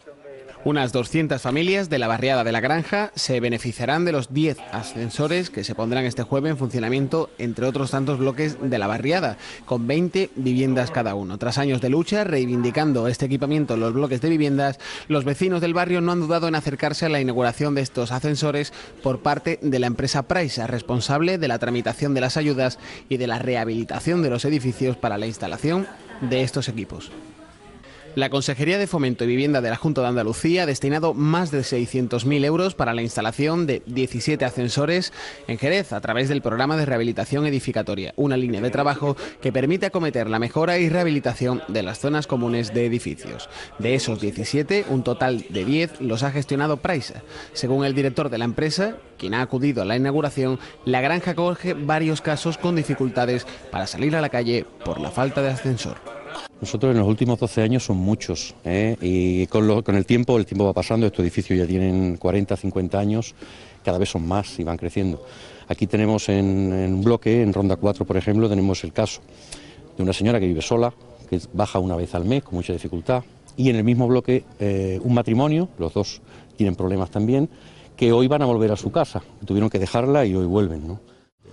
Unas 200 familias de la barriada de La Granja se beneficiarán de los 10 ascensores que se pondrán este jueves en funcionamiento, entre otros tantos bloques de la barriada, con 20 viviendas cada uno. Tras años de lucha, reivindicando este equipamiento en los bloques de viviendas, los vecinos del barrio no han dudado en acercarse a la inauguración de estos ascensores por parte de la empresa Praisa, responsable de la tramitación de las ayudas y de la rehabilitación de los edificios para la instalación de estos equipos. La Consejería de Fomento y Vivienda de la Junta de Andalucía ha destinado más de 600.000 euros para la instalación de 17 ascensores en Jerez a través del programa de rehabilitación edificatoria, una línea de trabajo que permite acometer la mejora y rehabilitación de las zonas comunes de edificios. De esos 17, un total de 10 los ha gestionado Praisa. Según el director de la empresa, quien ha acudido a la inauguración, La Granja acoge varios casos con dificultades para salir a la calle por la falta de ascensor. Nosotros en los últimos 12 años son muchos, y con el tiempo va pasando, estos edificios ya tienen 40, 50 años, cada vez son más y van creciendo. Aquí tenemos en un bloque, en Ronda 4 por ejemplo, tenemos el caso de una señora que vive sola, que baja una vez al mes con mucha dificultad, y en el mismo bloque un matrimonio, los dos tienen problemas también, que hoy van a volver a su casa, tuvieron que dejarla y hoy vuelven, ¿no?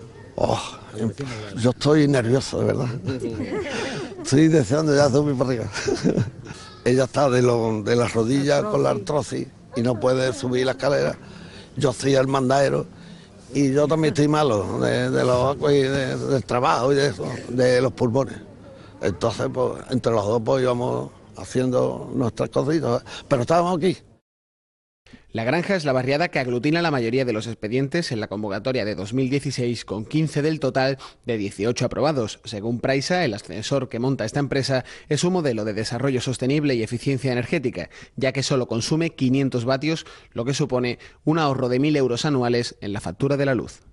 Yo estoy nervioso, de verdad. Estoy deseando ya subir para arriba. Ella está de las rodillas con la artrosis y no puede subir la escalera. Yo soy el mandadero y yo también estoy malo del trabajo y de eso, de los pulmones. Entonces, pues, entre los dos pues íbamos haciendo nuestras cositas, pero estábamos aquí. La Granja es la barriada que aglutina la mayoría de los expedientes en la convocatoria de 2016, con 15 del total de 18 aprobados. Según Praisa, el ascensor que monta esta empresa es un modelo de desarrollo sostenible y eficiencia energética, ya que solo consume 500 vatios, lo que supone un ahorro de 1.000 euros anuales en la factura de la luz.